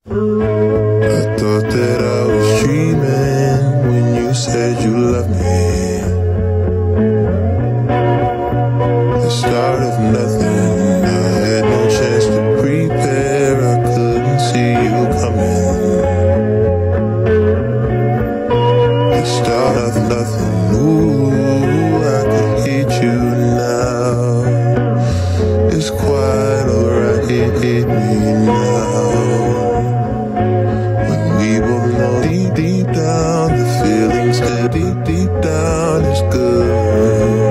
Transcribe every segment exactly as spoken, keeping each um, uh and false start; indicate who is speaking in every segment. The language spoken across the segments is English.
Speaker 1: I thought that I was dreaming when you said you loved me. The start of nothing, I had no chance to prepare, I couldn't see you coming. The start of nothing, ooh, I could hate you now. It's quite alright, hit, hit me now. Deep, deep down, the feeling's still deep, deep down, it's good.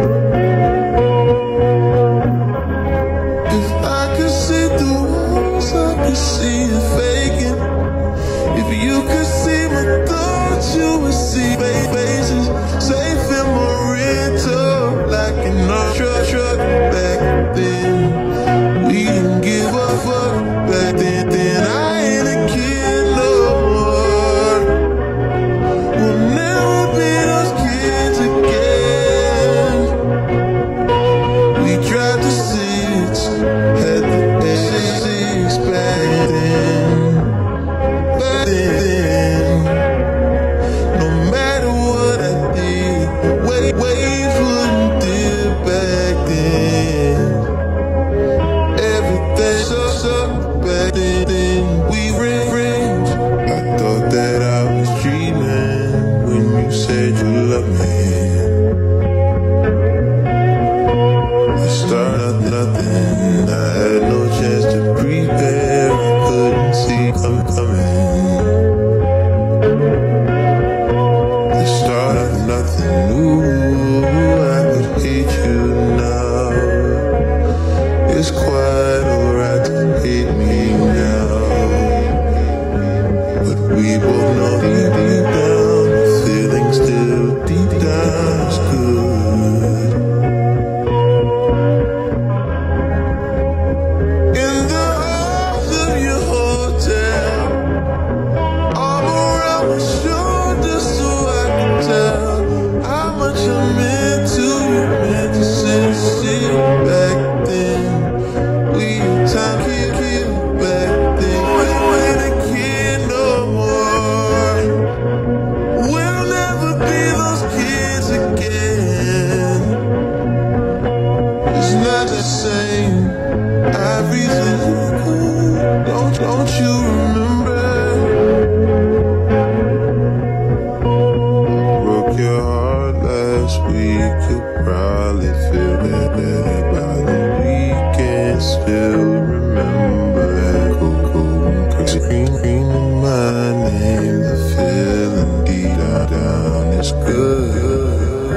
Speaker 1: If I could see through walls, I could see it faking. If you could see my thoughts, you would see faces. Safe in my rental, like an old truck, truck back then. We didn't give a fuck back then, then I ain't a kid no more. We'll never be those kids again. We tried the six, had the six back then. Back then, no matter what I did, wait, waves wouldn't dip back then. Everything sucked back then. We ran rings. I thought that I was dreaming when you said you loved me. The start of nothing, I had no chance to prepare, I couldn't see I'm coming. The start of nothing, ooh, I could hate you now. It's quite alright to hate me now. But we both know deep, deep down, the feeling's still deep down, it's good. In the halls of your hotel, arm around my shoulder so I can tell how much I meant to you, meant to sit, sit back then. We had time to keep back then. We ain't a kid no more. We'll never be those kids again. It's not the same. Everything's good. Don't, don't you remember? Broke your heart last week. You'll probably feel that, that by the weekend. Still remember that cool, cool, screaming my name. The feeling deep down is good.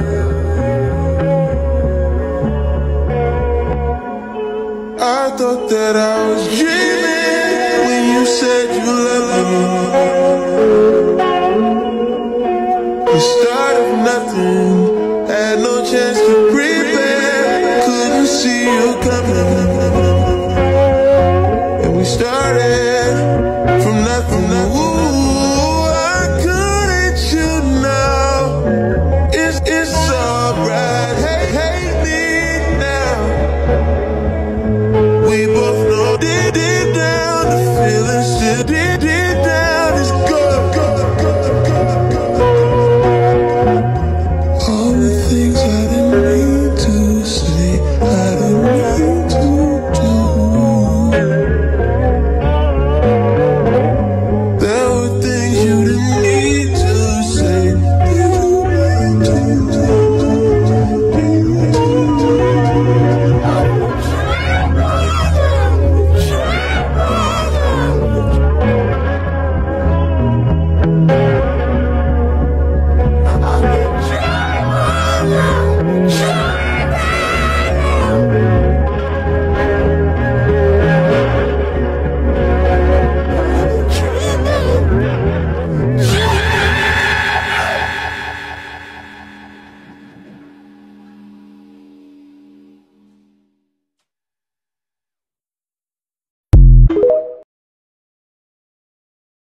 Speaker 1: I thought that I was dreaming when you said you loved me. The start of nothing, had no chance to prepare, couldn't see you coming. And we started from nothing. Ooh, I couldn't you now. It's, it's alright, hey, hate me now. We both know deep, deep down, the feeling still deep, deep down is good, good, good, good, good. All the things I didn't mean to say, I didn't mean to do. There were things you didn't need to say. Didn't mean to do.
Speaker 2: Yeah.